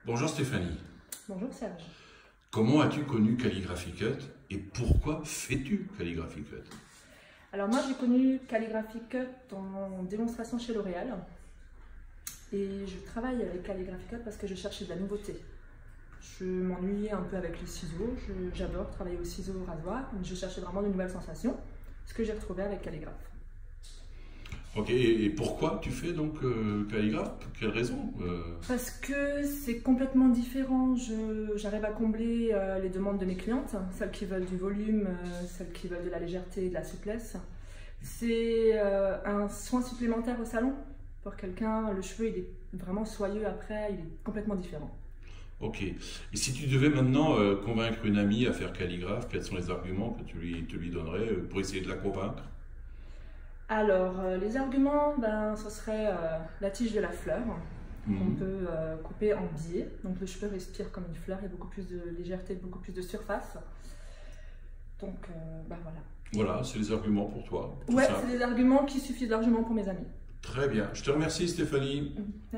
Bonjour Stéphanie. Bonjour Serge. Comment as-tu connu Calligraphy Cut et pourquoi fais-tu Calligraphy Cut? Alors moi j'ai connu Calligraphy Cut en démonstration chez L'Oréal et je travaille avec Calligraphy Cut parce que je cherchais de la nouveauté. Je m'ennuyais un peu avec les ciseaux, j'adore travailler au ciseau rasoir, mais je cherchais vraiment de nouvelles sensations, ce que j'ai retrouvé avec Calligraphe. Ok, et pourquoi tu fais donc Calligraphe? Pour quelle raison? Parce que c'est complètement différent, j'arrive à combler les demandes de mes clientes, celles qui veulent du volume, celles qui veulent de la légèreté et de la souplesse. C'est un soin supplémentaire au salon. Pour quelqu'un, le cheveu il est vraiment soyeux après, il est complètement différent. Ok, et si tu devais maintenant convaincre une amie à faire Calligraphe, quels sont les arguments que tu lui donnerais pour essayer de la convaincre? Alors, les arguments, ce serait la tige de la fleur, qu'on peut couper en biais. Donc le cheveu respire comme une fleur, il y a beaucoup plus de légèreté, beaucoup plus de surface. Donc, voilà. Voilà, c'est les arguments pour toi. Ouais, c'est des arguments qui suffisent largement pour mes amis. Très bien, je te remercie Stéphanie.